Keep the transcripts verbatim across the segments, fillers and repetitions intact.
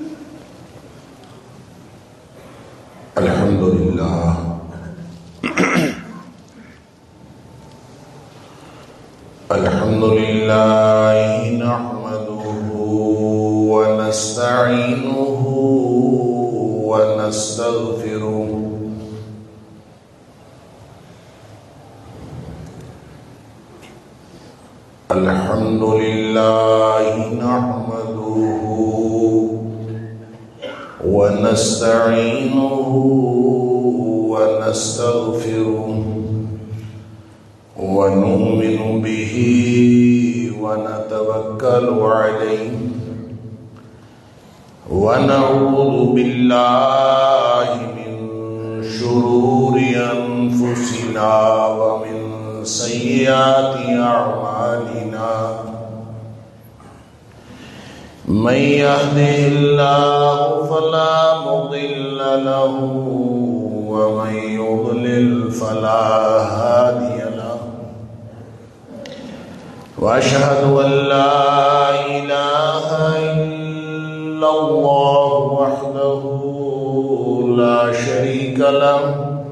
الحمد لله الحمد لله نحمده ونستعينه ونستغفره الحمد لله نحمده ونستعينه ونستغفره ونؤمن به ونتوكل عليه ونعوذ بالله من شرور أنفسنا ومن سيئات أعمالنا من يهده الله فلا مضل له ومن يضلل فلا هادي له وأشهد أن لا إله إلا الله وحده لا شريك له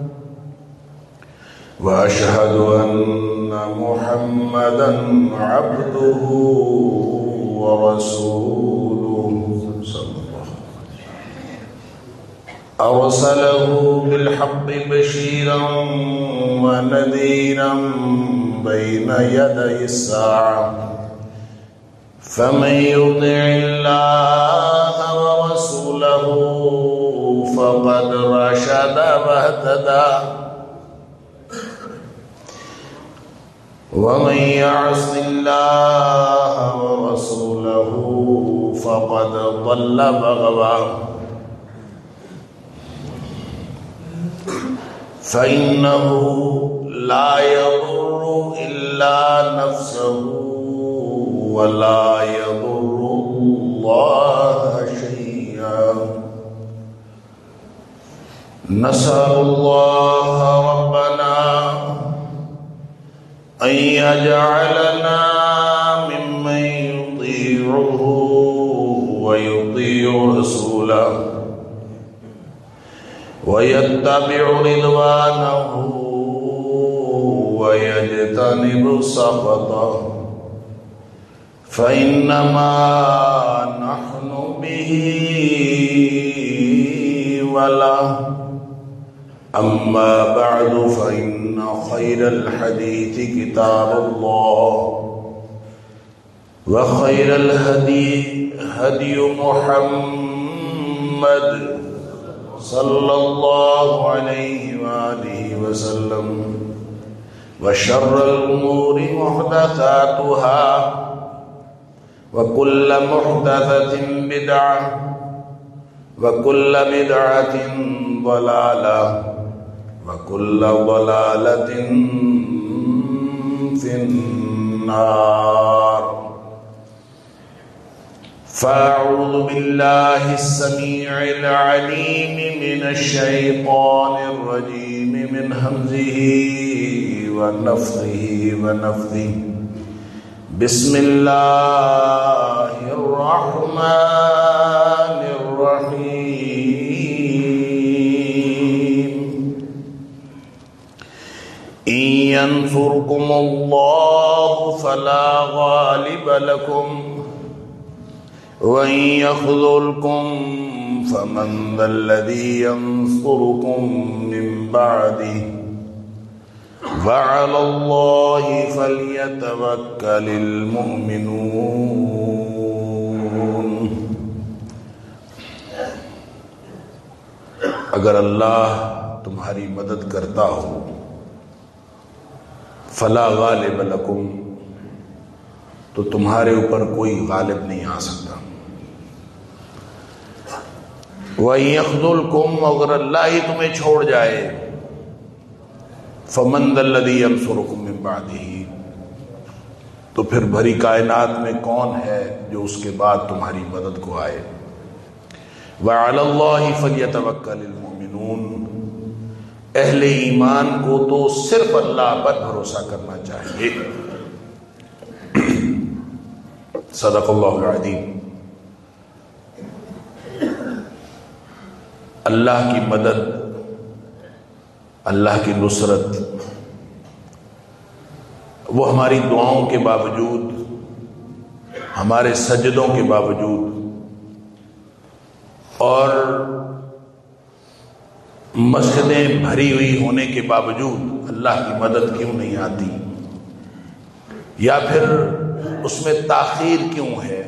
وأشهد أن محمدا عبده ورسوله صلى الله عليه وسلم أرسله بالحق بشيرا ونذيرا بين يدي الساعة فمن يطع الله ورسوله فقد رشد واهتدى ومن يعص الله ورسوله فقد ضل وغوى فإنه لا يضر إلا نفسه ولا يضر الله شيئا نسأل الله ربنا أن يجعلنا ممن يطيعه ويطيع رسوله ويتبع رضوانه ويجتنب سخطه فإنما نحن به وله أما بعد فإن خير الحديث كتاب الله وخير الهدي هدي محمد صلى الله عليه وآله وسلم وشر الأمور محدثاتها وكل محدثة بدعة وكل بدعة ضلالة وكل ضلالة في النار فأعوذ بالله السميع العليم من الشيطان الرجيم من همزه ونفخه ونفثه بسم الله الرحمن الرحيم إن ينصركم الله فلا غالب لكم وإن يخذلكم فمن ذا الذي ينصركم من بعده وعلى الله فليتوكل المؤمنون اگر اللہ تمہاری مدد کرتا ہو فلا غالب لکم تو تمہارے اوپر کوئی غالب نہیں آ سکتا وَإِن يَخْذُلْكُمْ اگر اللہ ہی تمہیں چھوڑ جائے فَمَنْ ذَا الَّذِي يَنْصُرُكُمْ مِنْ بَعْدِهِ تو پھر بھری کائنات میں کون ہے جو اس کے بعد تمہاری مدد کو آئے وَعَلَى اللَّهِ فَلْيَتَوَكَّلِ الْمُؤْمِنُونَ اہل ایمان کو تو صرف اللہ پر بھروسہ کرنا چاہیے صدق اللہ العظیم اللہ کی مدد، اللہ کی نصرت، وہ ہماری دعاؤں کے باوجود، ہمارے سجدوں کے باوجود اور مسجدیں بھری ہوئی ہونے کے باوجود اللہ کی مدد کیوں نہیں آتی، یا پھر اس میں تاخیر کیوں ہے؟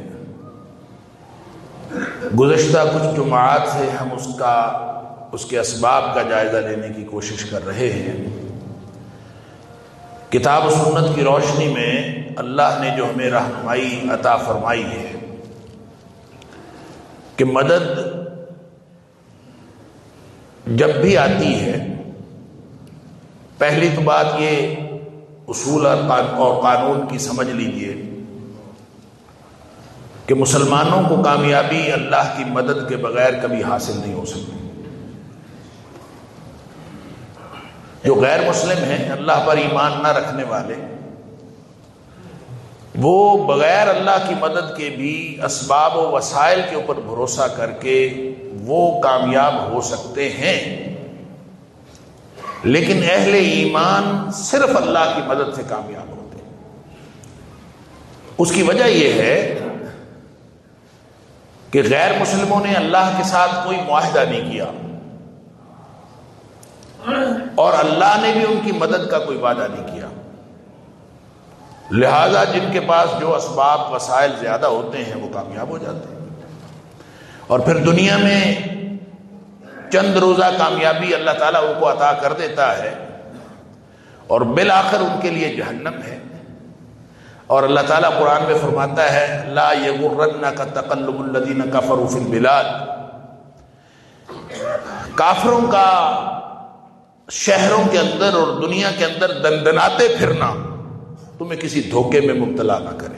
گزشتہ کچھ جمعات سے ہم اس کا اس کے اسباب کا جائزہ لینے کی کوشش کر رہے ہیں۔ کتاب و سنت کی روشنی میں اللہ نے جو ہمیں رہنمائی عطا فرمائی ہے کہ مدد جب بھی آتی ہے، پہلی تو بات یہ اصول اور قانون کی سمجھ لیجئے کہ مسلمانوں کو کامیابی اللہ کی مدد کے بغیر کبھی حاصل نہیں ہو سکتی۔ جو غیر مسلم ہیں، اللہ پر ایمان نہ رکھنے والے، وہ بغیر اللہ کی مدد کے بھی اسباب و وسائل کے اوپر بھروسہ کر کے وہ کامیاب ہو سکتے ہیں، لیکن اہل ایمان صرف اللہ کی مدد سے کامیاب ہوتے ہیں۔ اس کی وجہ یہ ہے کہ غیر مسلموں نے اللہ کے ساتھ کوئی معاہدہ نہیں کیا اور اللہ نے بھی ان کی مدد کا کوئی وعدہ نہیں کیا، لہذا جن کے پاس جو اسباب وسائل زیادہ ہوتے ہیں وہ کامیاب ہو جاتے ہیں، اور پھر دنیا میں چند روزہ کامیابی اللہ تعالیٰ ان کو عطا کر دیتا ہے اور بالآخر ان کے لیے جہنم ہے۔ اور اللہ تعالیٰ قرآن میں فرماتا ہے لا یغرنک تقلب الذین کفروا فی البلاد، کافروں کا شہروں کے اندر اور دنیا کے اندر دندناتے پھرنا تمہیں کسی دھوکے میں مبتلا نہ کرے۔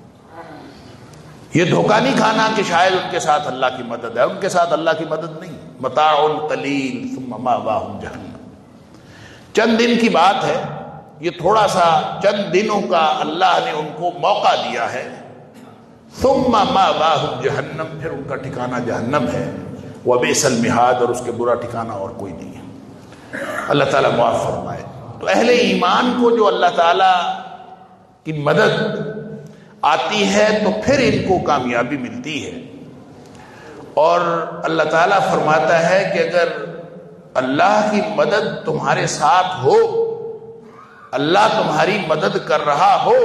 یہ دھوکہ نہیں کھانا کہ شاید ان کے ساتھ اللہ کی مدد ہے، ان کے ساتھ اللہ کی مدد نہیں۔ متاع قلیل ثم مأواہم جہنم، چند دن کی بات ہے، یہ تھوڑا سا چند دنوں کا اللہ نے ان کو موقع دیا ہے، ثم مأواہم جہنم، پھر ان کا ٹھکانہ جہنم ہے، وبئس المہاد، اور اس کے برا ٹھکانہ اور کوئی نہیں ہے۔ اللہ تعالیٰ معاف فرمائے۔ تو اہل ایمان کو جو اللہ تعالیٰ کی مدد آتی ہے تو پھر ان کو کامیابی ملتی ہے، اور اللہ تعالیٰ فرماتا ہے کہ اگر اللہ کی مدد تمہارے ساتھ ہو، اللہ تمہاری مدد کر رہا ہو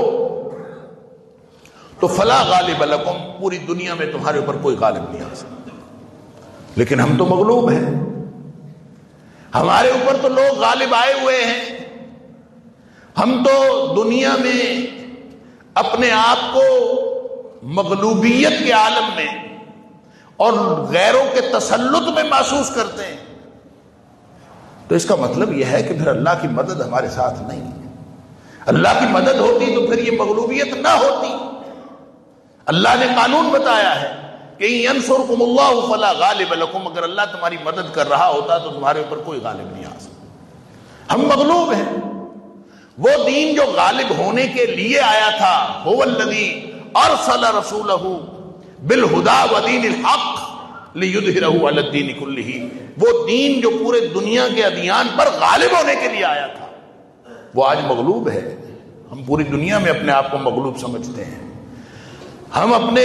تو فلا غالب لکم، پوری دنیا میں تمہارے اوپر کوئی غالب نہیں آ سکتا۔ لیکن ہم تو مغلوب ہیں، ہمارے اوپر تو لوگ غالب آئے ہوئے ہیں، ہم تو دنیا میں اپنے آپ کو مغلوبیت کے عالم میں اور غیروں کے تسلط میں محسوس کرتے ہیں۔ تو اس کا مطلب یہ ہے کہ پھر اللہ کی مدد ہمارے ساتھ نہیں ہے۔ اللہ کی مدد ہوتی تو پھر یہ مغلوبیت نہ ہوتی۔ اللہ نے قانون بتایا ہے کہ ینصرکم اللہ فلا غالب لکم، اگر اللہ تمہاری مدد کر رہا ہوتا تو تمہارے اوپر کوئی غالب نہیں آ سکتا۔ ہم مغلوب ہیں۔ وہ دین جو غالب ہونے کے لیے آیا تھا، هو الذی ارسل رسولہ بالہدی ودین الحق لیظہرہ علی الدین کلہ، وہ دین جو پورے دنیا کے ادیان پر غالب ہونے کے لیے آیا تھا وہ آج مغلوب ہے۔ ہم پوری دنیا میں اپنے آپ کو مغلوب سمجھتے ہیں، ہم اپنے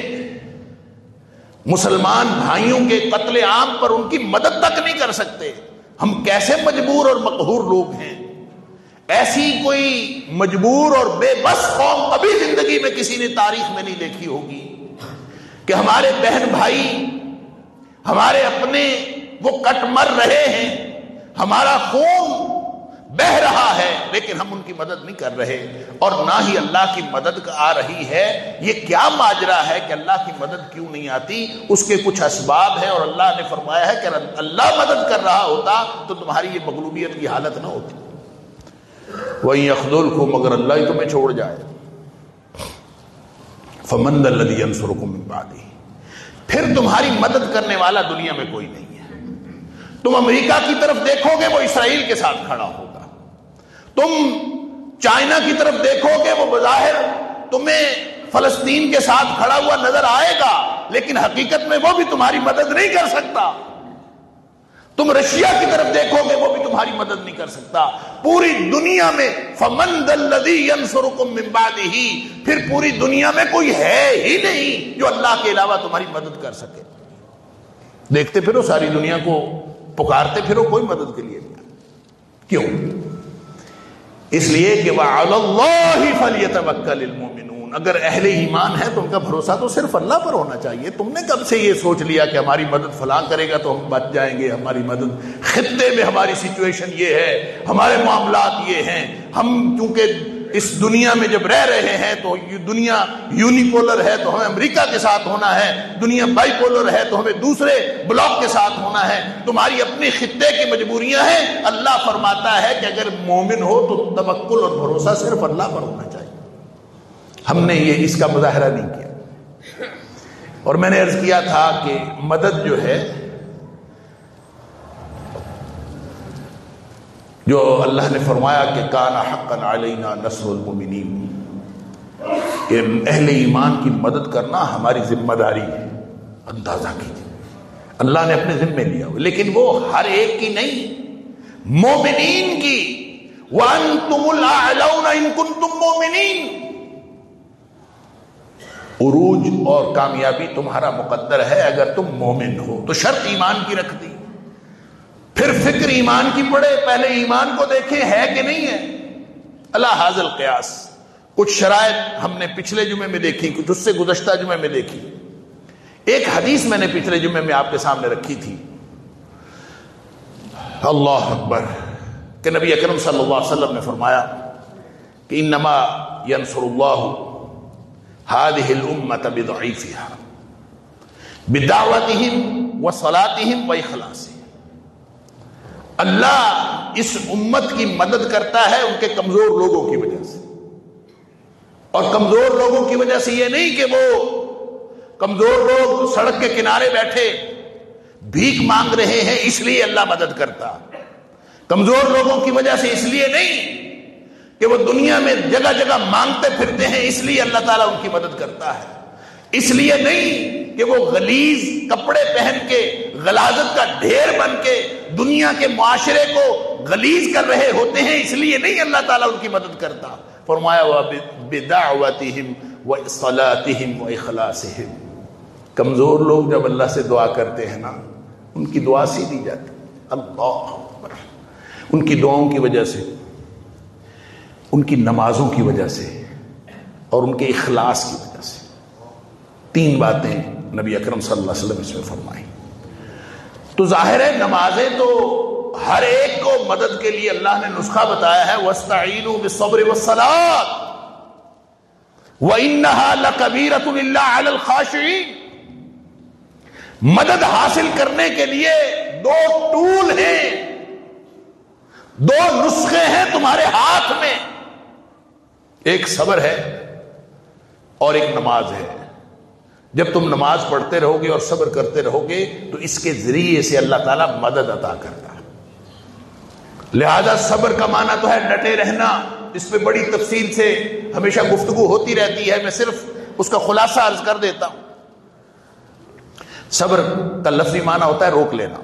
مسلمان بھائیوں کے قتل عام پر ان کی مدد تک نہیں کر سکتے۔ ہم کیسے مجبور اور مقہور لوگ ہیں، ایسی کوئی مجبور اور بے بس قوم کبھی زندگی میں کسی نے تاریخ میں نہیں دیکھی ہوگی کہ ہمارے بہن بھائی ہمارے اپنے وہ کٹ مر رہے ہیں، ہمارا خون بہ رہا ہے، لیکن ہم ان کی مدد نہیں کر رہے، اور نہ ہی اللہ کی مدد آ رہی ہے۔ یہ کیا ماجرا ہے کہ اللہ کی مدد کیوں نہیں آتی؟ اس کے کچھ اسباب ہیں، اور اللہ نے فرمایا ہے کہ اللہ مدد کر رہا ہوتا تو تمہاری یہ مغلوبیت کی حالت نہ ہوتی۔ وَإِن يَخْذُلْكُمْ، مگر اللہ ہی تمہیں چھوڑ جائے، فَمَنْ ذَا الَّذِي يَنْصُرُكُم مِّن بَعْدِهِ، پھر تمہاری مدد کرنے والا دنیا میں کوئی نہیں ہے۔ تم امریکہ کی طرف دیکھو گے وہ اسرائیل کے ساتھ کھڑا ہوگا، تم چائنا کی طرف دیکھو گے وہ بظاہر تمہیں فلسطین کے ساتھ کھڑا ہوا نظر آئے گا، لیکن حقیقت میں وہ بھی تمہاری مدد نہیں کر سکتا۔ تم رشیا کی طرف دیکھو گے وہ بھی تمہاری مدد نہیں کر سکتا. پوری دنیا میں فمن ذا الذی ینصرکم من بعدہ، پھر پوری دنیا میں کوئی ہے ہی نہیں جو اللہ کے علاوہ تمہاری مدد کر سکے. دیکھتے پھرو ساری دنیا کو، پکارتے پھرو، کوئی مدد کے لیے نہیں. کیوں؟ اس لیے کہ وعلی اللہ فلیتوکل المؤمنون، اگر اہل ایمان ہے تو ان کا بھروسہ تو صرف اللہ پر ہونا چاہیے. تم نے کب سے یہ سوچ لیا کہ ہماری مدد فلاں کرے گا تو ہم بچ جائیں گے؟ ہماری مدد خطے میں ہماری سچویشن یہ ہے، ہمارے معاملات یہ ہیں، ہم چونکہ اس دنیا میں جب رہ رہے ہیں تو دنیا یونیپولر ہے تو ہمیں امریکہ کے ساتھ ہونا ہے، دنیا بائی پولر ہے تو ہمیں دوسرے بلاک کے ساتھ ہونا ہے. تمہاری اپنی خطے کی مجبوریاں ہیں. اللہ فرماتا ہے کہ اگر مومن ہو تو توکل اور بھروسہ صرف اللہ پر ہونا چاہیے. ہم نے یہ اس کا مظاہرہ نہیں کیا. اور میں نے عرض کیا تھا کہ مدد جو ہے، جو اللہ نے فرمایا کہ کان حقا علینا نصر المؤمنین، کہ اہل ایمان کی مدد کرنا ہماری ذمہ داری ہے. اندازہ کیجیے، اللہ نے اپنے ذمے لیا ہو، لیکن وہ ہر ایک کی نہیں، مومنین کی. وانتم الاعلون ان کنتم مومنین، عروج اور کامیابی تمہارا مقدر ہے اگر تم مومن ہو. تو شرط ایمان کی رکھ دی. پھر فکر ایمان کی پڑے، پہلے ایمان کو دیکھیں ہے کہ نہیں ہے. اللہ حاضل قیاس. کچھ شرائط ہم نے پچھلے جمعے میں دیکھی، کچھ اس سے گزشتہ جمعے میں دیکھی. ایک حدیث میں نے پچھلے جمعے میں آپ کے سامنے رکھی تھی، اللہ اکبر، کہ نبی اکرم صلی اللہ علیہ وسلم نے فرمایا کہ انما ینصر اللہ هذه الامة بضعیفها بدعوتهم وصلاتهم واخلاصهم. اللہ اس امت کی مدد کرتا ہے ان کے کمزور لوگوں کی وجہ سے. اور کمزور لوگوں کی وجہ سے یہ نہیں کہ وہ کمزور لوگ سڑک کے کنارے بیٹھے بھیک مانگ رہے ہیں اس لیے اللہ مدد کرتا. کمزور لوگوں کی وجہ سے اس لیے نہیں کہ وہ دنیا میں جگہ جگہ مانگتے پھرتے ہیں اس لیے اللہ تعالیٰ ان کی مدد کرتا ہے. اس لیے نہیں کہ وہ غلیظ کپڑے پہن کے غلاظت کا ڈھیر بن کے دنیا کے معاشرے کو غلیظ کر رہے ہوتے ہیں اس لیے نہیں اللہ تعالیٰ ان کی مدد کرتا. فرمایا بِدَعْوَتِهِمْ وَصَلَاتِهِمْ وَإِخْلَاصِهِمْ. کمزور لوگ جب اللہ سے دعا کرتے ہیں نا، ان کی دعا سیدھی جاتی. اللہ اکبر. ان کی دعاؤں کی وجہ سے، ان کی نمازوں کی وجہ سے اور ان کے اخلاص کی وجہ سے. تین باتیں نبی اکرم صلی اللہ علیہ وسلم اس میں فرمائی. تو ظاہر ہے نمازیں تو ہر ایک کو مدد کے لیے اللہ نے نسخہ بتایا ہے، وَاسْتَعِينُوا بِالصَّبْرِ وَالصَّلَاةِ وَإِنَّهَا لَكَبِيرَةٌ إِلَّا عَلَى الْخَاشِعِينَ. مدد حاصل کرنے کے لیے دو ٹول ہیں، دو نسخے ہیں تمہارے ہاتھ میں. ایک صبر ہے اور ایک نماز ہے. جب تم نماز پڑھتے رہو گے اور صبر کرتے رہو گے تو اس کے ذریعے سے اللہ تعالیٰ مدد عطا کرتا ہے. لہذا صبر کا معنی تو ہے ڈٹے رہنا. اس پہ بڑی تفصیل سے ہمیشہ گفتگو ہوتی رہتی ہے، میں صرف اس کا خلاصہ عرض کر دیتا ہوں. صبر کا لفظی معنی ہوتا ہے روک لینا.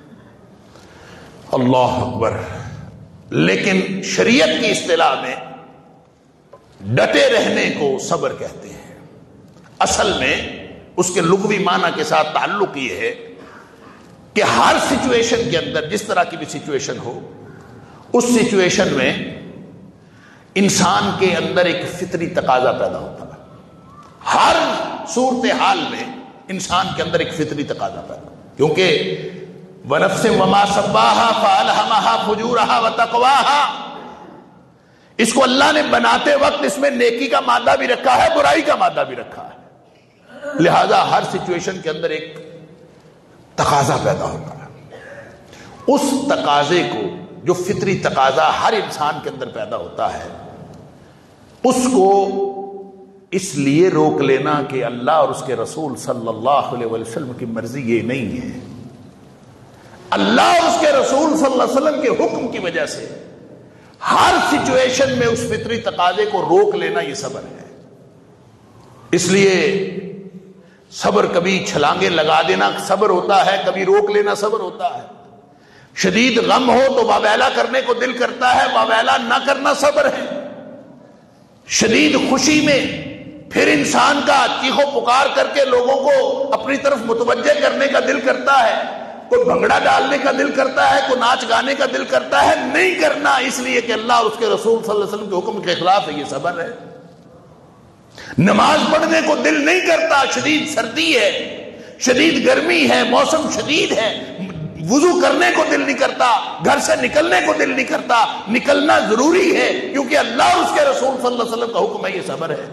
اللہ اکبر. لیکن شریعت کی اصطلاح میں ڈٹے رہنے کو صبر کہتے ہیں. اصل میں اس کے لغوی معنی کے ساتھ تعلق یہ ہے کہ ہر سچویشن کے اندر، جس طرح کی بھی سچویشن ہو، اس سچویشن میں انسان کے اندر ایک فطری تقاضا پیدا ہوتا ہے. ہر صورتحال میں انسان کے اندر ایک فطری تقاضا پیدا، کیونکہ وَنَفْسٍ وَمَا سَوَّاهَا فَأَلْهَمَهَا فُجُورَهَا وَتَقْوَاهَا. اس کو اللہ نے بناتے وقت اس میں نیکی کا مادہ بھی رکھا ہے، برائی کا مادہ بھی رکھا ہے. لہذا ہر سچویشن کے اندر ایک تقاضا پیدا ہوتا ہے. اس تقاضے کو، جو فطری تقاضا ہر انسان کے اندر پیدا ہوتا ہے، اس کو اس لیے روک لینا کہ اللہ اور اس کے رسول صلی اللہ علیہ وسلم کی مرضی یہ نہیں ہے. اللہ اور اس کے رسول صلی اللہ علیہ وسلم کے حکم کی وجہ سے ہر سچویشن میں اس فطری تقاضے کو روک لینا یہ صبر ہے. اس لیے صبر کبھی چھلانگے لگا دینا صبر ہوتا ہے، کبھی روک لینا صبر ہوتا ہے. شدید غم ہو تو واویلا کرنے کو دل کرتا ہے، واویلا نہ کرنا صبر ہے۔ شدید خوشی میں پھر انسان کا چیخو پکار کر کے لوگوں کو اپنی طرف متوجہ کرنے کا دل کرتا ہے، کوئی بھنگڑا ڈالنے کا دل کرتا ہے، کوئی ناچ گانے کا دل کرتا ہے، نہیں کرنا، اس لیے کہ اللہ اور اس کے رسول صلی اللہ علیہ وسلم کے حکم کے خلاف ہے، یہ صبر ہے۔ نماز پڑھنے کو دل نہیں کرتا، شدید سردی ہے، شدید گرمی ہے، موسم شدید ہے، وضو کرنے کو دل نہیں کرتا، گھر سے نکلنے کو دل نہیں کرتا، نکلنا ضروری ہے کیونکہ اللہ اور اس کے رسول صلی اللہ علیہ وسلم کا حکم ہے، یہ صبر ہے۔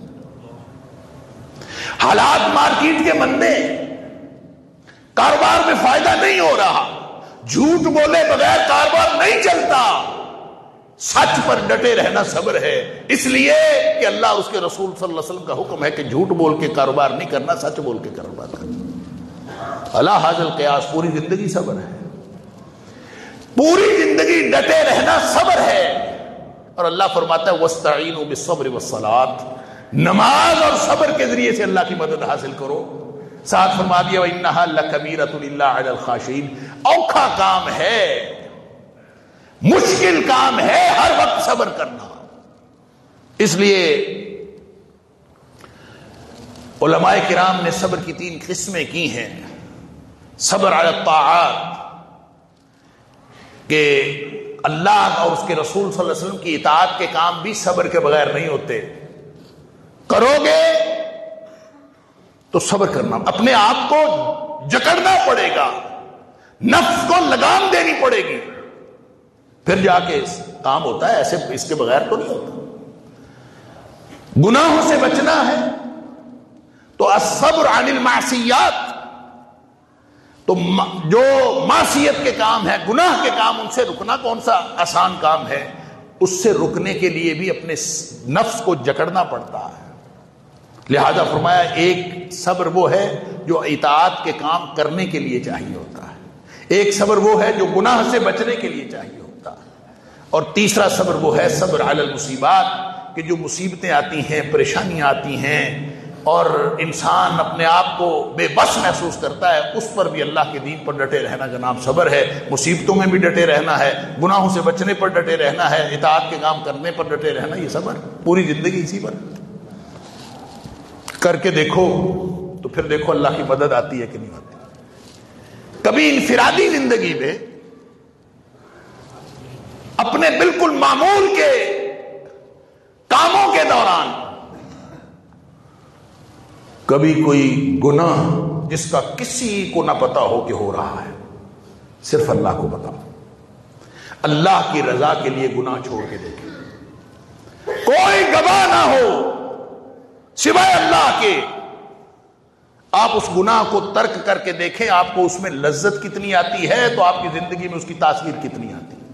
حالات مارکیٹ کے مندے، کاروبار میں فائدہ نہیں ہو رہا، جھوٹ بولے بغیر کاروبار نہیں چلتا، سچ پر ڈٹے رہنا صبر ہے، اس لیے کہ اللہ اور اس کے رسول صلی اللہ علیہ وسلم کا حکم ہے کہ جھوٹ بول کے کاروبار نہیں کرنا، سچ بول کے کاروبار کرنا۔ اللہ حاضل قیاس، پوری زندگی صبر ہے، پوری زندگی ڈٹے رہنا صبر ہے۔ اور اللہ فرماتا ہے وَاسْتَعِينُوا بِالصَّبْرِ وَالصَّلَاةِ، نماز اور صبر کے ذریعے سے اللہ کی مدد حاصل کرو۔ ساتھ فرما دیا وَإِنَّهَا لَكَبِيرَةٌ إِلَّا عَلَى الْخَاشِعِينَ، اوکھا کام ہے، مشکل کام ہے ہر وقت صبر کرنا۔ اس لیے علماء کرام نے صبر کی تین قسمیں کی ہیں۔ صبر علی الطاعات، کہ اللہ اور اس کے رسول صلی اللہ علیہ وسلم کی اطاعت کے کام بھی صبر کے بغیر نہیں ہوتے، کرو گے تو صبر کرنا، اپنے آپ کو جکڑنا پڑے گا، نفس کو لگام دینی پڑے گی، پھر جا کے کام ہوتا ہے، ایسے اس کے بغیر تو نہیں ہوتا۔ گناہوں سے بچنا ہے تو الصبر عن المعصیات، تو جو معصیت کے کام ہے، گناہ کے کام، ان سے رکنا کون سا آسان کام ہے؟ اس سے رکنے کے لیے بھی اپنے نفس کو جکڑنا پڑتا ہے۔ لہذا فرمایا ایک صبر وہ ہے جو اطاعت کے کام کرنے کے لیے چاہیے ہوتا ہے، ایک صبر وہ ہے جو گناہ سے بچنے کے لیے چاہیے ہوتا ہے، اور تیسرا صبر وہ ہے صبر علی المصیبات، کہ جو مصیبتیں آتی ہیں، پریشانیاں آتی ہیں اور انسان اپنے آپ کو بے بس محسوس کرتا ہے، اس پر بھی اللہ کے دین پر ڈٹے رہنا کا نام صبر ہے۔ مصیبتوں میں بھی ڈٹے رہنا ہے، گناہوں سے بچنے پر ڈٹے رہنا ہے، اطاعت کے کام کرنے پر ڈٹے رہنا، یہ صبر، پوری زندگی اسی پر کر کے دیکھو تو پھر دیکھو اللہ کی مدد آتی ہے کہ نہیں آتی۔ کبھی انفرادی زندگی میں اپنے بالکل معمول کے کاموں کے دوران کبھی کوئی گناہ جس کا کسی کو نہ پتا ہو کہ ہو رہا ہے، صرف اللہ کو پتا، اللہ کی رضا کے لیے گناہ چھوڑ کے دیکھیں، کوئی گواہ نہ ہو سوائے اللہ کے، آپ اس گناہ کو ترک کر کے دیکھیں آپ کو اس میں لذت کتنی آتی ہے، تو آپ کی زندگی میں اس کی تاثیر کتنی آتی ہے۔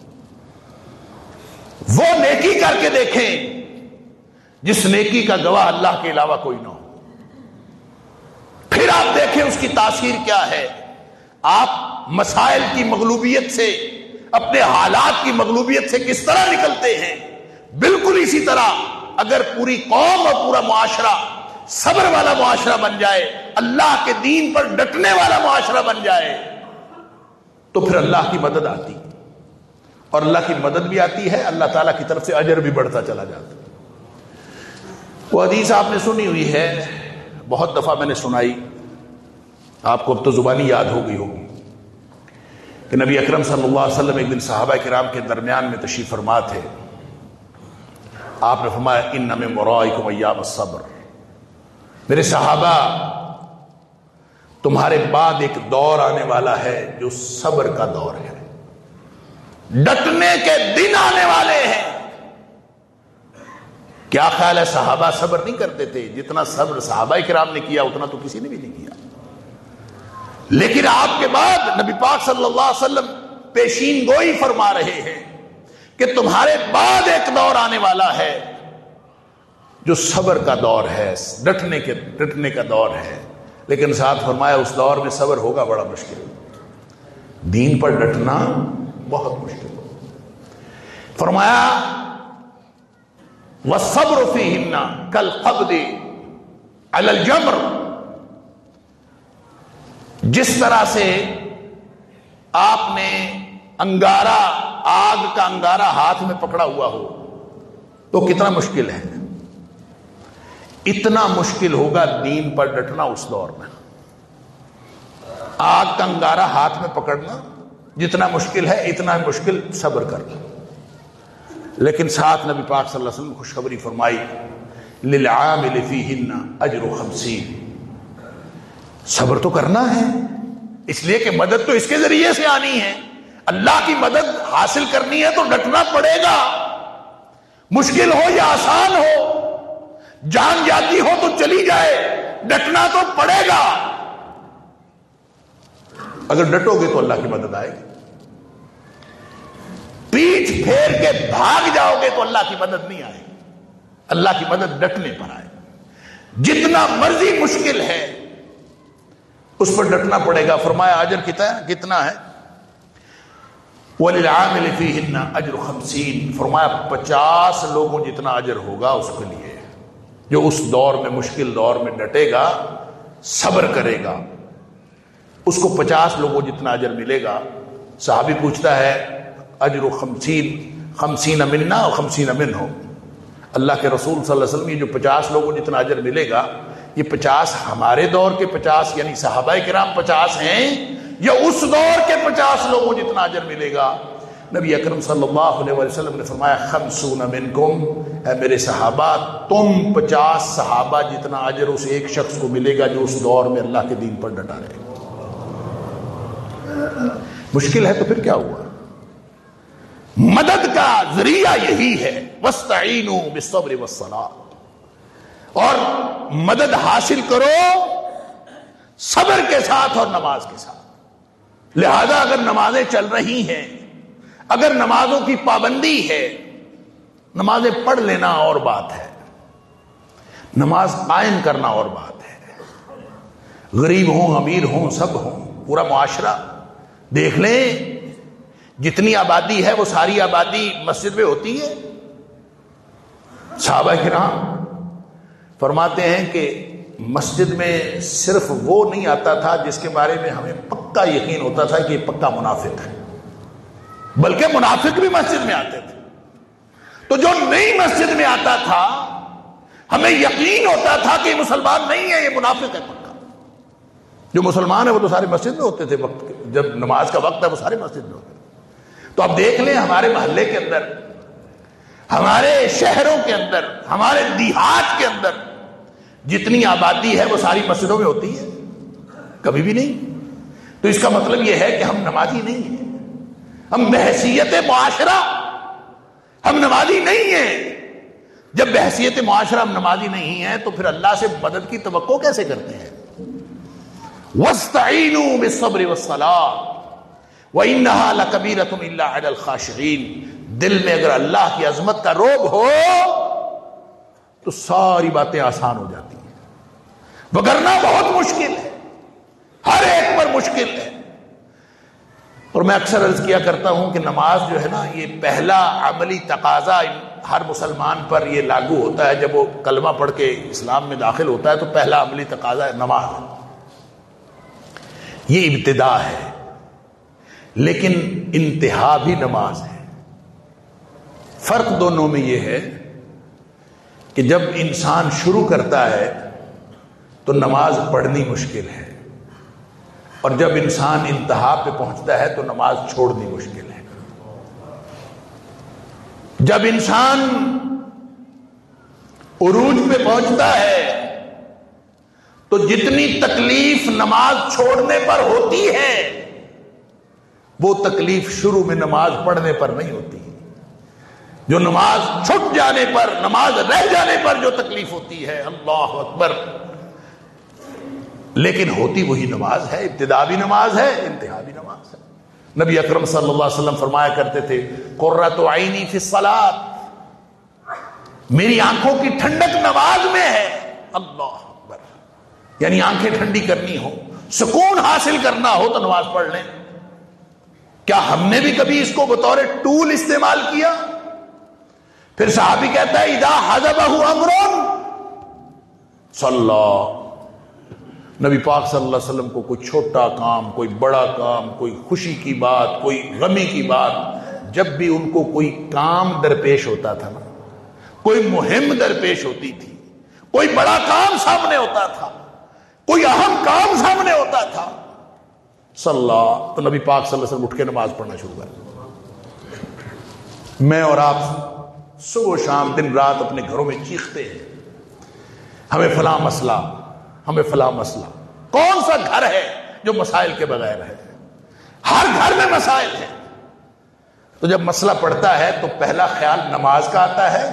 وہ نیکی کر کے دیکھیں جس نیکی کا گواہ اللہ کے علاوہ کوئی نہ ہو، پھر آپ دیکھیں اس کی تاثیر کیا ہے۔ آپ مسائل کی مغلوبیت سے، اپنے حالات کی مغلوبیت سے کس طرح نکلتے ہیں۔ بالکل اسی طرح اگر پوری قوم اور پورا معاشرہ صبر والا معاشرہ بن جائے، اللہ کے دین پر ڈٹنے والا معاشرہ بن جائے، تو پھر اللہ کی مدد آتی، اور اللہ کی مدد بھی آتی ہے، اللہ تعالیٰ کی طرف سے اجر بھی بڑھتا چلا جاتا۔ وہ حدیث آپ نے سنی ہوئی ہے، بہت دفعہ میں نے سنائی، آپ کو اب تو زبانی یاد ہو گئی ہوگی، کہ نبی اکرم صلی اللہ علیہ وسلم ایک دن صحابہ کرام کے درمیان میں تشریف فرما تھے۔ آپ نے فرمایا ان من ورائکم ایام الصبر، میرے صحابہ تمہارے بعد ایک دور آنے والا ہے جو صبر کا دور ہے، ڈٹنے کے دن آنے والے ہیں۔ کیا خیال ہے صحابہ صبر نہیں کرتے تھے؟ جتنا صبر صحابہ کرام نے کیا اتنا تو کسی نے بھی نہیں کیا، لیکن آپ کے بعد نبی پاک صلی اللہ علیہ وسلم پیشین گوئی فرما رہے ہیں کہ تمہارے بعد ایک دور آنے والا ہے جو صبر کا دور ہے، ڈٹنے کے ڈٹنے کا دور ہے، لیکن ساتھ فرمایا اس دور میں صبر ہوگا بڑا مشکل، دین پر ڈٹنا بہت مشکل ہو۔ فرمایا وَالصَّبْرُ فِيهِنَّ كَالْقَبْضِ عَلَى الْجَمْرِ، جس طرح سے آپ نے انگارہ، آگ کا انگارہ ہاتھ میں پکڑا ہوا ہو تو کتنا مشکل ہے، اتنا مشکل ہوگا دین پر ڈٹنا اس دور میں۔ آگ کا انگارہ ہاتھ میں پکڑنا جتنا مشکل ہے اتنا مشکل صبر کرنا۔ لیکن ساتھ نبی پاک صلی اللہ علیہ وسلم نے خوشخبری فرمائی، للعامل فیہن اجر خمسین، صبر تو کرنا ہے، اس لیے کہ مدد تو اس کے ذریعے سے آنی ہے، اللہ کی مدد حاصل کرنی ہے تو ڈٹنا پڑے گا، مشکل ہو یا آسان ہو، جان جاتی ہو تو چلی جائے، ڈٹنا تو پڑے گا۔ اگر ڈٹو گے تو اللہ کی مدد آئے گی، پیٹھ پھیر کے بھاگ جاؤ گے تو اللہ کی مدد نہیں آئے گی، اللہ کی مدد ڈٹنے پر آئے گی۔ جتنا مرضی مشکل ہے اس پر ڈٹنا پڑے گا۔ فرمایا اجر کتنا کتنا ہے؟ وَلِلْعَامِلِ فِيهِنَّ أَجْرُ خَمْسِينَ، فرمایا پچاس لوگوں جتنا اجر ہوگا اس کے لیے، جو اس دور میں مشکل دور میں ڈٹے گا، صبر کرے گا، اس کو پچاس لوگوں جتنا اجر ملے گا۔ صحابی پوچھتا ہے اجر خمسین، خمسین منا اور خمسین منہ، اللہ کے رسول صلی اللہ علیہ وسلم یہ جو پچاس لوگوں جتنا اجر ملے گا، یہ پچاس ہمارے دور کے پچاس یعنی صحابہ کرام پچاس ہیں یا اس دور کے پچاس لوگوں جتنا اجر ملے گا؟ نبی اکرم صلی اللہ علیہ وسلم نے فرمایا خمسون منکم، اے میرے صحابہ تم پچاس صحابہ جتنا اجر اس ایک شخص کو ملے گا جو اس دور میں اللہ کے دین پر ڈٹا رہے گا۔ مشکل ہے تو پھر کیا ہوا؟ مدد کا ذریعہ یہی ہے، واستعینوا بالصبر والصلاۃ، اور مدد حاصل کرو صبر کے ساتھ اور نماز کے ساتھ۔ لہذا اگر نمازیں چل رہی ہیں، اگر نمازوں کی پابندی ہے، نمازیں پڑھ لینا اور بات ہے، نماز قائم کرنا اور بات ہے۔ غریب ہوں، امیر ہوں، سب ہوں، پورا معاشرہ دیکھ لیں، جتنی آبادی ہے وہ ساری آبادی مسجد میں ہوتی ہے۔ صحابہ کرام فرماتے ہیں کہ مسجد میں صرف وہ نہیں آتا تھا جس کے بارے میں ہمیں پکا یقین ہوتا تھا کہ یہ پکا منافق ہے، بلکہ منافق بھی مسجد میں آتے تھے۔ تو جو نئی مسجد میں آتا تھا ہمیں یقین ہوتا تھا کہ یہ مسلمان نہیں ہے، یہ منافق ہے پکا۔ جو مسلمان ہے وہ تو سارے مسجد میں ہوتے تھے، وقت جب نماز کا وقت ہے وہ سارے مسجد میں ہوتے تھے۔ تو اب دیکھ لیں ہمارے محلے کے اندر، ہمارے شہروں کے اندر، ہمارے دیہات کے اندر جتنی آبادی ہے وہ ساری مسجدوں میں ہوتی ہے؟ کبھی بھی نہیں۔ تو اس کا مطلب یہ ہے کہ ہم نمازی نہیں ہیں، ہم بحیثیت معاشرہ ہم نمازی نہیں ہیں۔ جب بحیثیت معاشرہ ہم نمازی نہیں ہیں تو پھر اللہ سے مدد کی توقع کیسے کرتے ہیں؟ وَاسْتَعِينُوا بِالصَّبْرِ وَالصَّلَاةِ وَإِنَّهَا لَكَبِيرَةٌ إِلَّا عَلَى الْخَاشِعِينَ۔ دل میں اگر اللہ کی عظمت کا رعب ہو تو ساری باتیں آسان ہو جاتی ہیں، وگرنہ بہت مشکل ہے، ہر ایک پر مشکل ہے۔ اور میں اکثر عرض کیا کرتا ہوں کہ نماز جو ہے نا، یہ پہلا عملی تقاضا ہر مسلمان پر یہ لاگو ہوتا ہے جب وہ کلمہ پڑھ کے اسلام میں داخل ہوتا ہے، تو پہلا عملی تقاضا نماز ہے، یہ ابتدا ہے، لیکن انتہا بھی نماز ہے۔ فرق دونوں میں یہ ہے کہ جب انسان شروع کرتا ہے تو نماز پڑھنی مشکل ہے، اور جب انسان انتہا پہ پہنچتا ہے تو نماز چھوڑنی مشکل ہے۔ جب انسان عروج پہ پہنچتا ہے تو جتنی تکلیف نماز چھوڑنے پر ہوتی ہے وہ تکلیف شروع میں نماز پڑھنے پر نہیں ہوتی۔ جو نماز چھٹ جانے پر، نماز رہ جانے پر جو تکلیف ہوتی ہے، اللہ اکبر، لیکن ہوتی وہی نماز ہے، ابتدا بھی نماز ہے، انتہا بھی نماز ہے۔ نبی اکرم صلی اللہ علیہ وسلم فرمایا کرتے تھے قرۃ عینی فی الصلاۃ، میری آنکھوں کی ٹھنڈک نماز میں ہے۔ اللہ اکبر، یعنی آنکھیں ٹھنڈی کرنی ہو، سکون حاصل کرنا ہو تو نماز پڑھ لیں۔ کیا ہم نے بھی کبھی اس کو بطور ٹول استعمال کیا؟ پھر صحابی کہتا ہے اذا حضبہ امر صلی، نبی پاک صلی اللہ علیہ وسلم کو کوئی چھوٹا کام، کوئی بڑا کام، کوئی خوشی کی بات، کوئی غمی کی بات، جب بھی ان کو کوئی کام درپیش ہوتا تھا نا، کوئی مہم درپیش ہوتی تھی، کوئی بڑا کام سامنے ہوتا تھا، کوئی اہم کام سامنے ہوتا تھا، صلی اللہ تو نبی پاک صلی اللہ علیہ وسلم اٹھ کے نماز پڑھنا شروع کر۔ میں اور آپ صبح و شام دن رات اپنے گھروں میں چیختے ہیں ہمیں فلاں مسئلہ، ہمیں فلاں مسئلہ۔ کون سا گھر ہے جو مسائل کے بغیر ہے؟ ہر گھر میں مسائل ہیں۔ تو جب مسئلہ پڑتا ہے تو پہلا خیال نماز کا آتا ہے،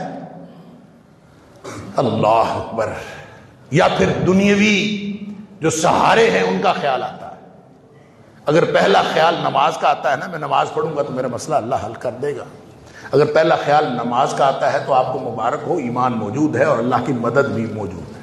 اللہ اکبر، یا پھر دنیاوی جو سہارے ہیں ان کا خیال آتا ہے؟ اگر پہلا خیال نماز کا آتا ہے نا، میں نماز پڑھوں گا تو میرا مسئلہ اللہ حل کر دے گا، اگر پہلا خیال نماز کا آتا ہے تو آپ کو مبارک ہو، ایمان موجود ہے اور اللہ کی مدد بھی موجود ہے۔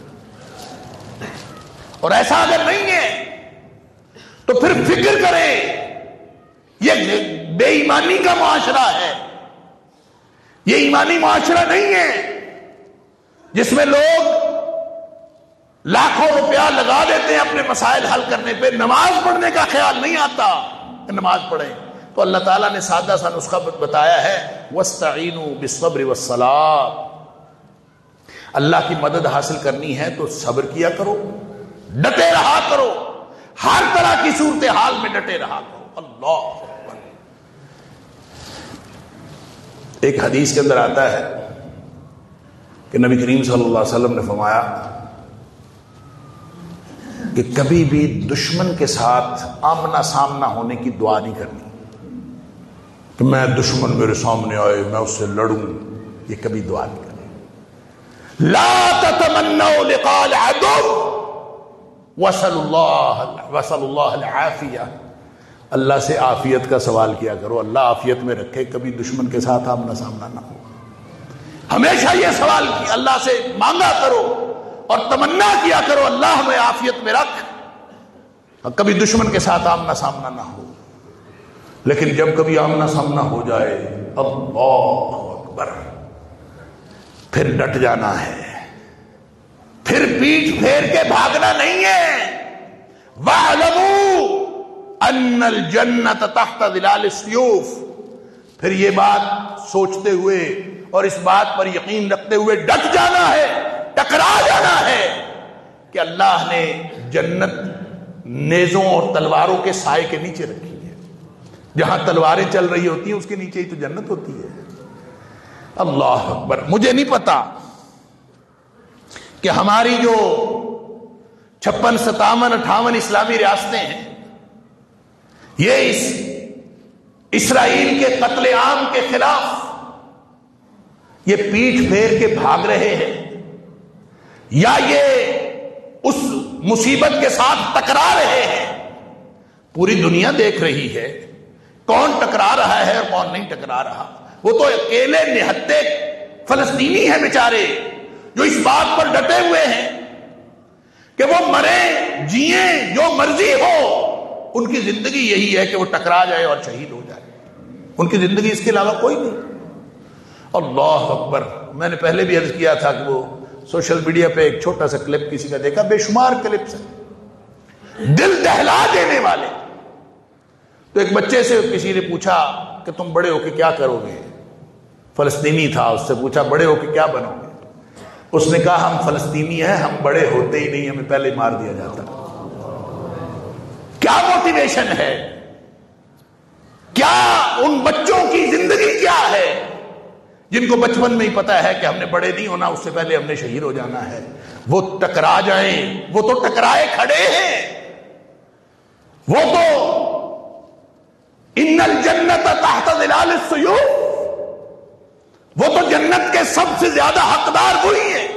اور ایسا اگر نہیں ہے تو پھر فکر کریں، یہ بے ایمانی کا معاشرہ ہے، یہ ایمانی معاشرہ نہیں ہے جس میں لوگ لاکھوں روپیہ لگا دیتے ہیں اپنے مسائل حل کرنے پہ، نماز پڑھنے کا خیال نہیں آتا کہ نماز پڑھیں۔ تو اللہ تعالیٰ نے سادہ سا نسخہ بتایا ہے، وَاسْتَعِينُوا بِالصَّبْرِ وَالصَّلَاةِ، اللہ کی مدد حاصل کرنی ہے تو صبر کیا کرو، ڈٹے رہا کرو، ہر طرح کی صورتحال میں ڈٹے رہا کرو۔ اللہ اکبر۔ ایک حدیث کے اندر آتا ہے کہ نبی کریم صلی اللہ علیہ وسلم نے فرمایا کہ کبھی بھی دشمن کے ساتھ آمنا سامنا ہونے کی دعا نہیں کرنی کہ میں دشمن میرے سامنے آئے میں اس سے لڑوں، یہ کبھی دعا نہیں کرنی۔ لا تتمنوا لقاء العدو وصل اللہ وصل اللہ العافیہ، اللہ سے عافیت کا سوال کیا کرو، اللہ عافیت میں رکھے، کبھی دشمن کے ساتھ آمنا سامنا نہ ہو۔ ہمیشہ یہ سوال کیا، اللہ سے مانگا کرو اور تمنا کیا کرو اللہ ہمیں عافیت میں رکھ، اور کبھی دشمن کے ساتھ آمنا سامنا نہ ہو۔ لیکن جب کبھی آمنا سامنا ہو جائے، اللہ اکبر، پھر ڈٹ جانا ہے، پھر پیٹھ پھیر کے بھاگنا نہیں ہے۔ وَاعْلَمُوا أَنَّ الْجَنَّةَ تَحْتَ ظِلَالِ السُّيُوفِ، پھر یہ بات سوچتے ہوئے اور اس بات پر یقین رکھتے ہوئے ڈٹ جانا ہے، ٹکرا جانا ہے کہ اللہ نے جنت نیزوں اور تلواروں کے سائے کے نیچے رکھی ہے۔ جہاں تلواریں چل رہی ہوتی ہیں اس کے نیچے ہی تو جنت ہوتی ہے۔ اللہ اکبر۔ مجھے نہیں پتا کہ ہماری جو چھپن ستاون اٹھاون اسلامی ریاستیں ہیں، یہ اس اسرائیل کے قتل عام کے خلاف یہ پیٹھ پھیر کے بھاگ رہے ہیں، یا یہ اس مصیبت کے ساتھ ٹکرا رہے ہیں؟ پوری دنیا دیکھ رہی ہے کون ٹکرا رہا ہے اور کون نہیں ٹکرا رہا۔ وہ تو اکیلے نہتے فلسطینی ہیں بیچارے جو اس بات پر ڈٹے ہوئے ہیں کہ وہ مرے جیئیں جو مرضی ہو، ان کی زندگی یہی ہے کہ وہ ٹکرا جائے اور شہید ہو جائے، ان کی زندگی اس کے علاوہ کوئی نہیں۔ اللہ اکبر۔ میں نے پہلے بھی عرض کیا تھا کہ وہ سوشل میڈیا پہ ایک چھوٹا سا کلپ کسی کا دیکھا، بے شمار کلپس ہیں دل دہلا دینے والے۔ تو ایک بچے سے کسی نے پوچھا کہ تم بڑے ہو کے کیا کرو گے؟ فلسطینی تھا، اس سے پوچھا بڑے ہو کے کیا بنو گے؟ اس نے کہا ہم فلسطینی ہیں، ہم بڑے ہوتے ہی نہیں، ہمیں پہلے مار دیا جاتا۔ کیا موٹیویشن ہے؟ کیا ان بچوں کی زندگی کیا ہے جن کو بچپن میں ہی پتا ہے کہ ہم نے بڑے نہیں ہونا، اس سے پہلے ہم نے شہید ہو جانا ہے؟ وہ ٹکرا جائیں، وہ تو ٹکرائے کھڑے ہیں، وہ تو ان الجنت تحت ظلال السیوف، وہ تو جنت کے سب سے زیادہ حقدار وہی ہیں۔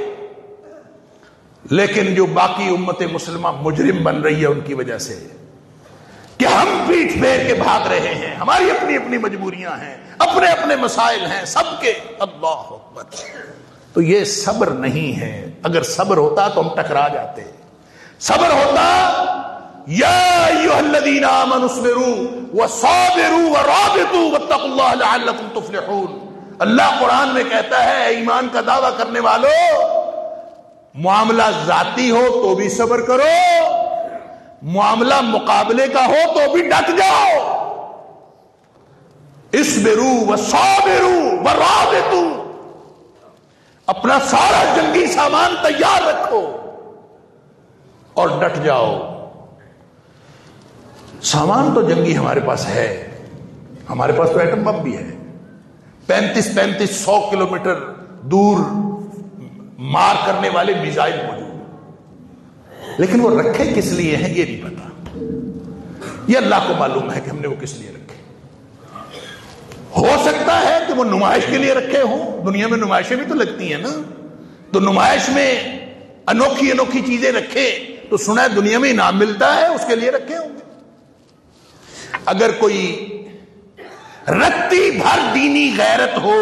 لیکن جو باقی امت مسلمہ مجرم بن رہی ہے ان کی وجہ سے کہ ہم پیٹھ پھیر کے بھاگ رہے ہیں، ہماری اپنی اپنی مجبوریاں ہیں، اپنے اپنے مسائل ہیں سب کے۔ اللہ اکبر۔ تو یہ صبر نہیں ہے۔ اگر صبر ہوتا تو ہم ٹکرا جاتے، صبر ہوتا یا ایھا الذین آمنوا اصبروا وصابروا ورابطوا واتقوا اللہ لعلکم تفلحون۔ اللہ قرآن میں کہتا ہے اے ایمان کا دعویٰ کرنے والوں، معاملہ ذاتی ہو تو بھی صبر کرو، معاملہ مقابلے کا ہو تو بھی ڈٹ جاؤ. اصبروا وصابروا ورابطوا، اپنا سارا جنگی سامان تیار رکھو اور ڈٹ جاؤ. سامان تو جنگی ہمارے پاس ہے، ہمارے پاس تو ایٹم بم بھی ہے، پینتیس پینتیس سو کلو میٹر دور مار کرنے والے میزائل موجود، لیکن وہ رکھے کس لیے ہیں یہ نہیں پتا. یہ اللہ کو معلوم ہے کہ ہم نے وہ کس لیے رکھے. ہو سکتا ہے کہ وہ نمائش کے لیے رکھے ہوں، دنیا میں نمائشیں بھی تو لگتی ہیں نا، تو نمائش میں انوکھی انوکھی چیزیں رکھے تو سنا ہے دنیا میں انعام ملتا ہے، اس کے لیے رکھے ہوں گے. اگر کوئی رتی بھر دینی غیرت ہو،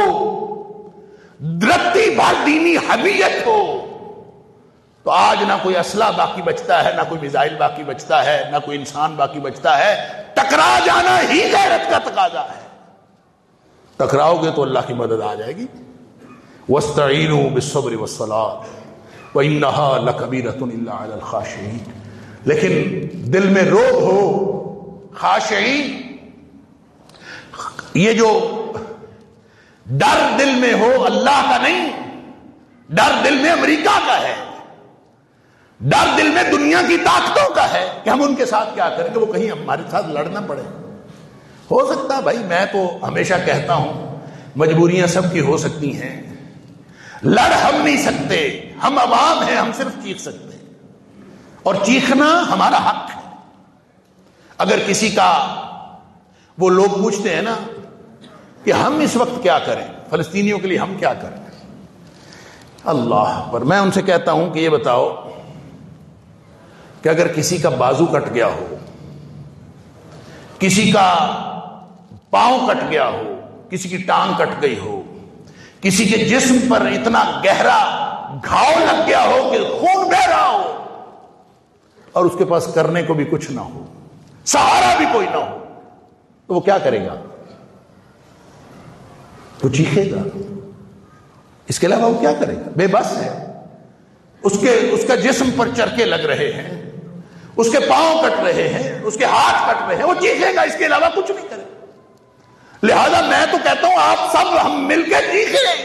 رتی بھر دینی حمیت ہو، تو آج نہ کوئی اسلحہ باقی بچتا ہے، نہ کوئی میزائل باقی بچتا ہے، نہ کوئی انسان باقی بچتا ہے. ٹکرا جانا ہی غیرت کا تقاضا ہے. ٹکراؤ گے تو اللہ کی مدد آ جائے گی. وَاسْتَعِينُوا بِالصَّبْرِ وَالصَّلَاةِ وَإِنَّهَا لَكَبِيرَةٌ إِلَّا عَلَى الْخَاشِعِينَ. لیکن دل میں روب ہو، خاشعین، یہ جو ڈر دل میں ہو اللہ کا نہیں، ڈر دل میں امریکہ کا ہے، ڈر دل میں دنیا کی طاقتوں کا ہے کہ ہم ان کے ساتھ کیا کریں گے، وہ کہیں ہمارے ساتھ لڑنا پڑے. ہو سکتا ہے بھائی، میں تو ہمیشہ کہتا ہوں مجبوریاں سب کی ہو سکتی ہیں، لڑ ہم نہیں سکتے، ہم عوام ہیں، ہم صرف چیخ سکتے ہیں اور چیخنا ہمارا حق ہے. اگر کسی کا وہ لوگ پوچھتے ہیں نا کہ ہم اس وقت کیا کریں، فلسطینیوں کے لیے ہم کیا کریں، اللہ پر میں ان سے کہتا ہوں کہ یہ بتاؤ کہ اگر کسی کا بازو کٹ گیا ہو، کسی کا پاؤں کٹ گیا ہو، کسی کی ٹانگ کٹ گئی ہو، کسی کے جسم پر اتنا گہرا گھاؤ لگ گیا ہو کہ خون بہ رہا ہو اور اس کے پاس کرنے کو بھی کچھ نہ ہو، سہارا بھی کوئی نہ ہو، تو وہ کیا کرے گا؟ وہ چیخے گا. اس کے علاوہ وہ کیا کرے گا؟ بے بس ہے. اس کے اس کا جسم پر چرکے لگ رہے ہیں، اس کے پاؤں کٹ رہے ہیں، اس کے ہاتھ کٹ رہے ہیں، وہ چیخے گا، اس کے علاوہ کچھ نہیں کرے. لہذا میں تو کہتا ہوں آپ سب ہم مل کے چیخیں.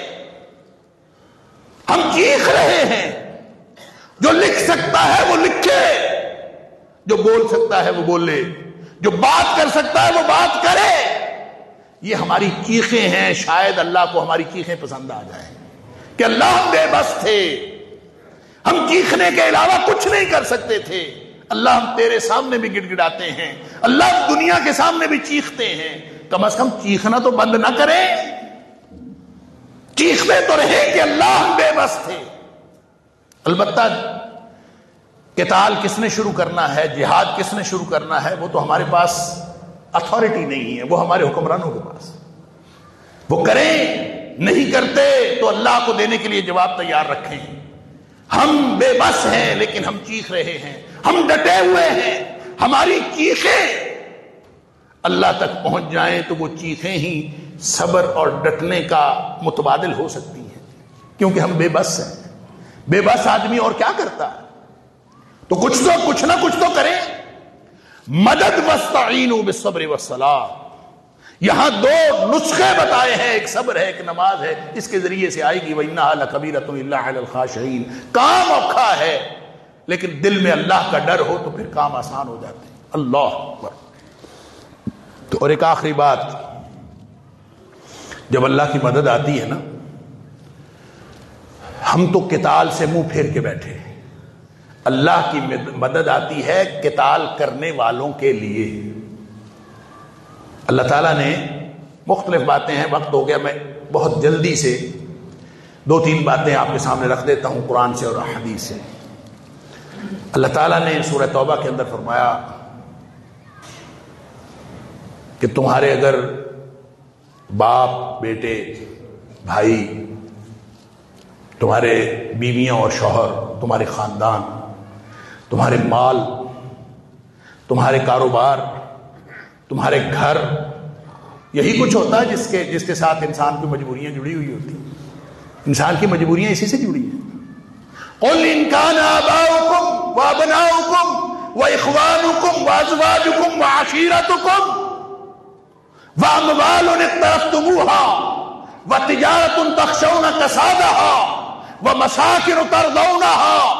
ہم چیخ رہے ہیں. جو لکھ سکتا ہے وہ لکھے، جو بول سکتا ہے وہ بولے، جو بات کر سکتا ہے وہ بات کرے. یہ ہماری چیخیں ہیں. شاید اللہ کو ہماری چیخیں پسند آ جائیں کہ اللہ ہم بے بس تھے، ہم چیخنے کے علاوہ کچھ نہیں کر سکتے تھے. اللہ ہم تیرے سامنے بھی گڑ گڑاتے ہیں، اللہ دنیا کے سامنے بھی چیختے ہیں. کم از کم چیخنا تو بند نہ کریں، چیختے تو رہے کہ اللہ ہم بے بس تھے. البتہ قتال کس نے شروع کرنا ہے، جہاد کس نے شروع کرنا ہے، وہ تو ہمارے پاس اتھارٹی نہیں ہے، وہ ہمارے حکمرانوں کے پاس. وہ کریں، نہیں کرتے تو اللہ کو دینے کے لیے جواب تیار رکھیں. ہم بے بس ہیں لیکن ہم چیخ رہے ہیں، ہم ڈٹے ہوئے ہیں. ہماری چیخیں اللہ تک پہنچ جائیں تو وہ چیخیں ہی صبر اور ڈٹنے کا متبادل ہو سکتی ہیں، کیونکہ ہم بے بس ہیں. بے بس آدمی اور کیا کرتا ہے؟ تو کچھ تو کچھ نہ کچھ تو کریں. مدد واستعینوا بالصبر والصلاۃ. یہاں دو نسخے بتائے ہیں، ایک صبر ہے، ایک نماز ہے. اس کے ذریعے سے آئے گی وَإِنَّهَا لَكَبِيرَةٌ إِلَّا عَلَى الْخَاشِعِينَ. کام اوکھا ہے لیکن دل میں اللہ کا ڈر ہو تو پھر کام آسان ہو جاتے ہیں. اللہ اکبر. تو اور ایک آخری بات، جب اللہ کی مدد آتی ہے نا، ہم تو قتال سے منہ پھیر کے بیٹھے ہیں. اللہ کی مدد آتی ہے قتال کرنے والوں کے لیے. اللہ تعالیٰ نے مختلف باتیں ہیں، وقت ہو گیا، میں بہت جلدی سے دو تین باتیں آپ کے سامنے رکھ دیتا ہوں قرآن سے اور حدیث سے. اللہ تعالیٰ نے سورہ توبہ کے اندر فرمایا کہ تمہارے اگر باپ، بیٹے، بھائی، تمہارے بیویاں اور شوہر، تمہارے خاندان، تمہارے مال، تمہارے کاروبار، تمہارے گھر، یہی کچھ ہوتا ہے جس کے جس کے ساتھ انسان کی مجبوریاں جڑی ہوئی ہوتی ہیں. انسان کی مجبوریاں اسی سے جڑی ہیں. قُلْ إِنْ كَانَ آبَاؤُكُمْ وَأَبْنَاؤُكُمْ وإخوانكم وأزواجكم وعشيرتكم وأموال اقترفتموها وتجارة تخشون كسادها ومساكن ترضونها.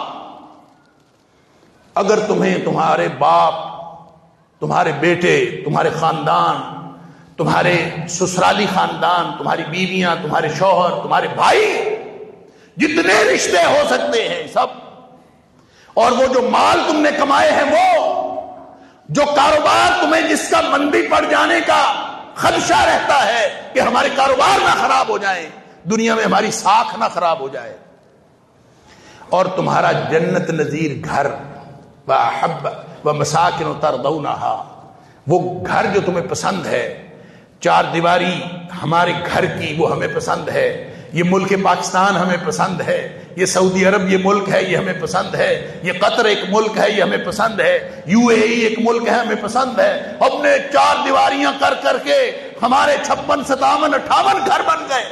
اگر تمہیں تمہارے باپ، تمہارے بیٹے، تمہارے خاندان، تمہارے سسرالی خاندان، تمہاری بیویاں، تمہارے شوہر، تمہارے بھائی، جتنے رشتے ہو سکتے ہیں سب، اور وہ جو مال تم نے کمائے ہیں، وہ جو کاروبار تمہیں جس کا مندی پڑ جانے کا خدشہ رہتا ہے کہ ہمارے کاروبار نہ خراب ہو جائیں، دنیا میں ہماری ساکھ نہ خراب ہو جائے، اور تمہارا جنت نظیر گھر وَأَحَبَّ وَمَسَاكِنُ تَرْضَوْنَهَا، وہ گھر جو تمہیں پسند ہے، چار دیواری ہمارے گھر کی وہ ہمیں پسند ہے، یہ ملک پاکستان ہمیں پسند ہے، یہ سعودی عرب یہ ملک ہے یہ ہمیں پسند ہے، یہ قطر ایک ملک ہے یہ ہمیں پسند ہے، یو اے ای ایک ملک ہے ہمیں پسند ہے. ہم نے چار دیواریاں کر کر کے ہمارے چھپن ستاون اٹھاون گھر بن گئے.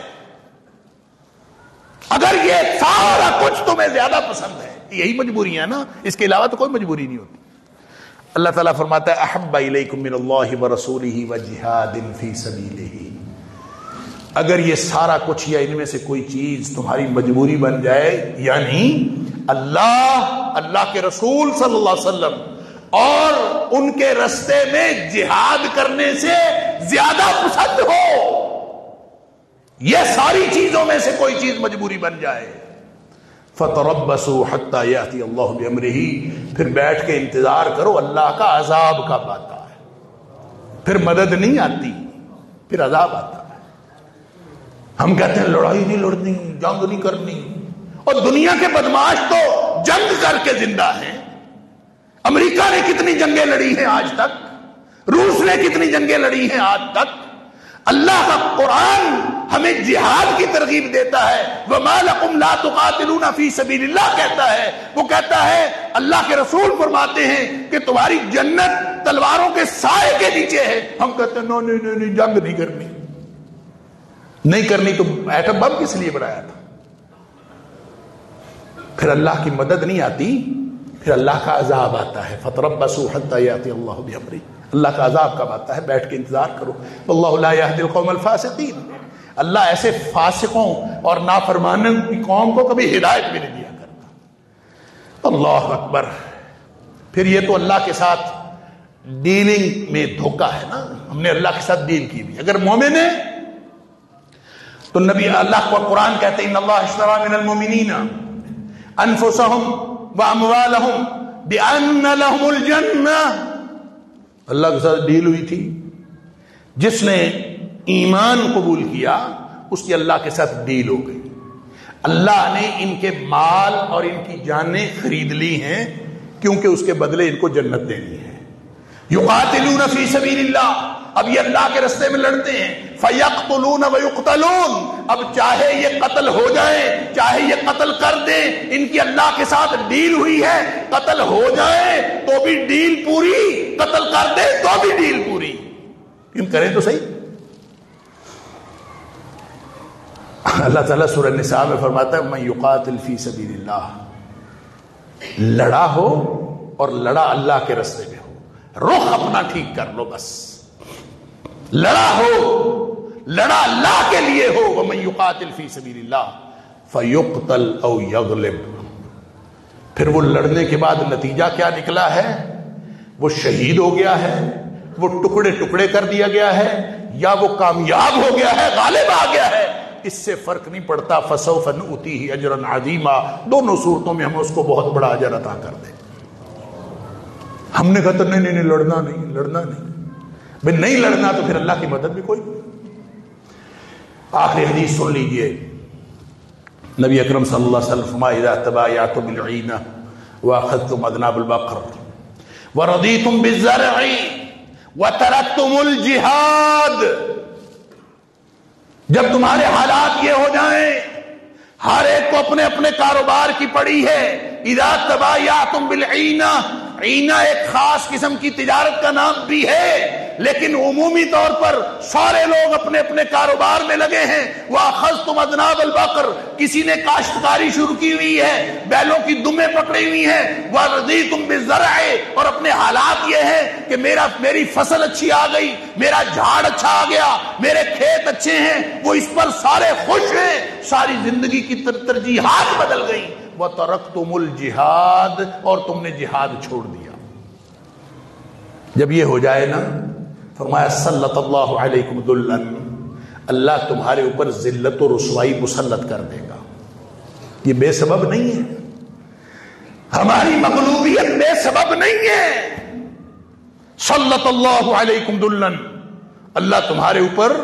اگر یہ سارا کچھ تمہیں زیادہ پسند ہے، یہی مجبوری ہے نا، اس کے علاوہ تو کوئی مجبوری نہیں ہوتی. اللہ تعالیٰ فرماتا ہے احب الیکم من اللہ ورسولہ وجہاد فی سبیلہ. اگر یہ سارا کچھ یا ان میں سے کوئی چیز تمہاری مجبوری بن جائے، یعنی اللہ، اللہ کے رسول صلی اللہ علیہ وسلم اور ان کے رستے میں جہاد کرنے سے زیادہ پسند ہو، یہ ساری چیزوں میں سے کوئی چیز مجبوری بن جائے، فَتَرَبَّصُوا حَتَّى يَأْتِيَ اللَّهُ بِأَمْرِهِ، پھر بیٹھ کے انتظار کرو اللہ کا عذاب کب آتا ہے. پھر مدد نہیں آتی، پھر عذاب آتا ہے. ہم کہتے ہیں لڑائی نہیں لڑنی، جنگ نہیں کرنی، اور دنیا کے بدماش تو جنگ کر کے زندہ ہیں. امریکہ نے کتنی جنگیں لڑی ہیں آج تک، روس نے کتنی جنگیں لڑی ہیں آج تک. اللہ کا قرآن ہمیں جہاد کی ترغیب دیتا ہے، وَمَا لَكُمْ لَا تُقَاتِلُونَ فِي سَبِيلِ اللَّهِ کہتا ہے. وہ کہتا ہے، اللہ کے رسول فرماتے ہیں کہ تمہاری جنت تلواروں کے سائے کے نیچے ہے. ہم کہتے ہیں نو نہیں نہیں جنگ نہیں کرنی، نہیں کرنی تو ایٹم بم کس لیے بنایا تھا. پھر اللہ کی مدد نہیں آتی، پھر اللہ کا عذاب آتا ہے. فَتَرَبَّصُوا حَتَّى يَأْتِيَ اللَّهُ بِأَمْرِهِ. اللہ کا عذاب کب آتا ہے؟ بیٹھ کے انتظار کرو. واللہ لا یہدی القوم الفاسقین. اللہ ایسے فاسقوں اور نافرمانوں کی قوم کو کبھی ہدایت بھی نہیں دیا کرتا. اللہ اکبر. پھر یہ تو اللہ کے ساتھ ڈیلنگ میں دھوکہ ہے نا، ہم نے اللہ کے ساتھ ڈیل کی ہوئی. اگر مومن ہے تو نبی اللہ کو قرآن کہتے ہیں ان اللہ اشتری من المؤمنین انفسهم واموالهم بان لهم الجنہ. اللہ کے ساتھ ڈیل ہوئی تھی، جس نے ایمان قبول کیا اس کی اللہ کے ساتھ ڈیل ہو گئی. اللہ نے ان کے مال اور ان کی جانیں خرید لی ہیں کیونکہ اس کے بدلے ان کو جنت دینی ہے. یقاتلون فی سبیل اللہ، اب یہ اللہ کے راستے میں لڑتے ہیں. فیقتلون ویقتلون، اب چاہے یہ قتل ہو جائیں چاہے یہ قتل کر دیں، ان کی اللہ کے ساتھ ڈیل ہوئی ہے. قتل ہو جائے تو بھی ڈیل پوری، قتل کر دیں تو بھی ڈیل پوری. کیوں کریں تو صحیح. اللہ تعالیٰ سورہ نساء میں فرماتا ہے من یقاتل فی سبیل اللہ. لڑا ہو اور لڑا اللہ کے راستے میں ہو، رخ اپنا ٹھیک کر لو بس. لڑا ہو، لڑا اللہ کے لیے ہو. ومن یقاتل فی سبیل اللہ فیقتل او یغلب. پھر وہ لڑنے کے بعد نتیجہ کیا نکلا ہے؟ وہ شہید ہو گیا ہے، وہ ٹکڑے ٹکڑے کر دیا گیا ہے، یا وہ کامیاب ہو گیا ہے، غالب آ گیا ہے. اس سے فرق نہیں پڑتا. فسوف نؤتیہ اجرا عظیما. دونوں صورتوں میں ہم اس کو بہت بڑا اجر عطا کر دیں. ہم نے کہا نہیں نہیں لڑنا نہیں لڑنا نہیں بھائی، نہیں لڑنا تو پھر اللہ کی مدد بھی کوئی نہیں. آخری حدیث سن لیجئے. نبی اکرم صلی اللہ علیہ وسلم اذا تبایعتم بالعینہ واخذتم اذناب البقر ورضیتم بالزرع وترکتم الجہاد، جب تمہارے حالات یہ ہو جائیں، ہر ایک کو اپنے اپنے کاروبار کی پڑی ہے. اذا تبایعتم بالعینہ، عینہ ایک خاص قسم کی تجارت کا نام بھی ہے. لیکن عمومی طور پر سارے لوگ اپنے اپنے کاروبار میں لگے ہیں. وَأَخَذْتُمْ أَذْنَابَ الْبَقَرِ، کسی نے کاشتکاری شروع کی ہوئی ہے، بیلوں کی دمیں پکڑی ہوئی ہیں. وَرَضِيتُمْ بِالزَّرْعِ، اور اپنے حالات یہ ہیں کہ میرا میری فصل اچھی آ گئی، میرا جھاڑ اچھا آ گیا، میرے کھیت اچھے ہیں، وہ اس پر سارے خوش ہیں، ساری زندگی کی ترجیحات بدل گئی. وَتَرَكْتُمُ الْجِهَادَ، اور تم نے جہاد چھوڑ دیا. جب یہ ہو جائے نا، فرمایا سلط اللہ علیکم ذلًا، اللہ تمہارے اوپر ذلت و رسوائی مسلط کر دے گا. یہ بے سبب نہیں ہے، ہماری مغلوبیت بے سبب نہیں ہے. سلط اللہ علیکم ذلًا، اللہ تمہارے اوپر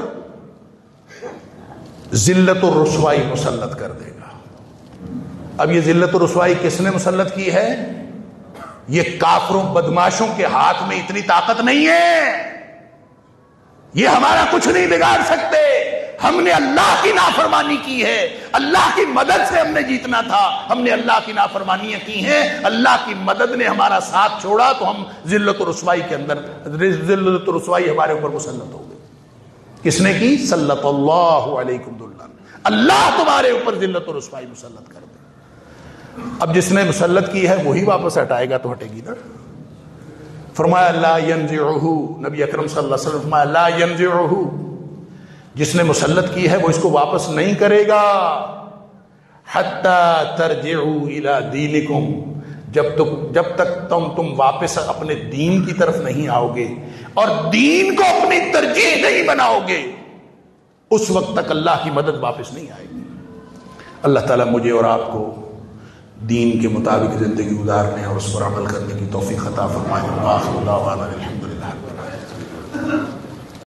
ذلت و رسوائی مسلط کر دے گا. اب یہ ذلت و رسوائی کس نے مسلط کی ہے؟ یہ کافروں بدماشوں کے ہاتھ میں اتنی طاقت نہیں ہے، یہ ہمارا کچھ نہیں بگاڑ سکتے. ہم نے اللہ کی نافرمانی کی ہے، اللہ کی مدد سے ہم نے جیتنا تھا، ہم نے اللہ کی نافرمانیاں کی ہیں، اللہ کی مدد نے ہمارا ساتھ چھوڑا تو ہم ذلت و رسوائی کے اندر ذلت و رسوائی ہمارے اوپر مسلط ہو گئی. کس نے کی؟ سلط اللہ علیکم ذلًا، اللہ تمہارے اوپر ذلت و رسوائی مسلط کر دے. اب جس نے مسلط کی ہے وہی واپس ہٹائے گا تو ہٹے گی نا. فرمایا لا ينزعه، نبی اکرم صلی اللہ علیہ وسلم فرمایا لا ينزعه، جس نے مسلط کی ہے وہ اس کو واپس نہیں کرے گا. حتی ترجعوا الى دینکم، جب تک جب تک تم تم واپس اپنے دین کی طرف نہیں آؤ گے اور دین کو اپنی ترجیح نہیں بناؤ گے، اس وقت تک اللہ کی مدد واپس نہیں آئے گی. اللہ تعالیٰ مجھے اور آپ کو دین کے مطابق زندگی گزارنے اور اس پر عمل کرنے کی توفیق عطا فرمائے. آخر دعوانا الحمدللہ.